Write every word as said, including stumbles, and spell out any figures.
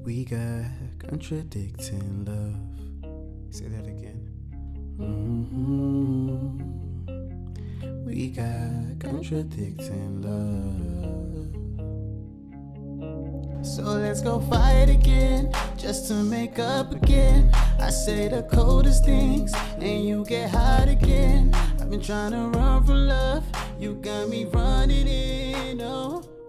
We got contradicting love. Say that again. Mm-hmm. We got contradicting love. So let's go fight again, just to make up again. I say the coldest things, and you get hot again. I've been trying to run from love, you got me running in, oh.